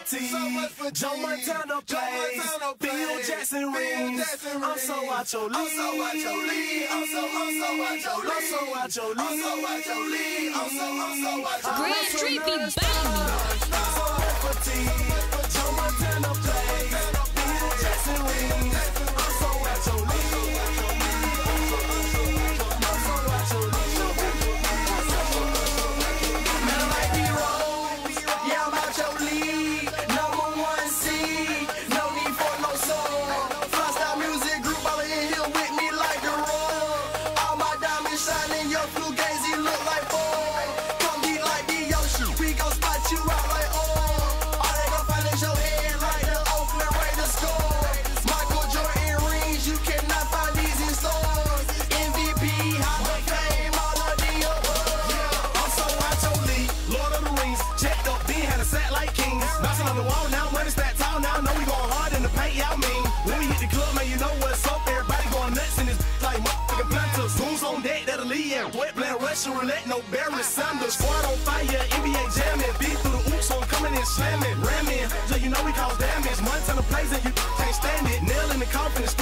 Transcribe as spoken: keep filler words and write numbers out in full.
T. Joe Montana plays, Phil Jackson rings. I'm so out your league. I'm so out your league. I'm so, I'm so out your league. I'm so out your league. I'm so out your league. I'm so, I'm so out your league. Grand Street be banging. So for T. Joe Montana plays, Phil Jackson rings. I'm so out your league. I'm so out your league. Man, I like B-roll. Yeah, I'm out your league. Number one seed. No need for no song. Freestyle music group all in here with me like the roll. All my diamonds shining, your fugazi look like four. Come be like the Yoshi. We gon' spot you out like oh. All they gon' find is your head like the Oakland Raiders score. Michael Jordan rings, you cannot find these in stores. M V P, Hall of Fame, all of the above. I'm so out your league, Lord of the Rings. Checked up, Ben had a sack like kings. Bouncing on the wall now, money stacked tall now. Know we going hard in the paint, y'all mean. When we hit the club, man, you know what's up. Everybody going nuts in this like motherfucking planters. Goons on deck, that'll leave ya. Wet playing Russian roulette, no Barry Sanders. Squad on fire, N B A jamming. Beat through the oops, so I'm coming in slamming. Ramming, so you know we cause damage. Montana plays and you can't stand it. Nail in the coffin, it's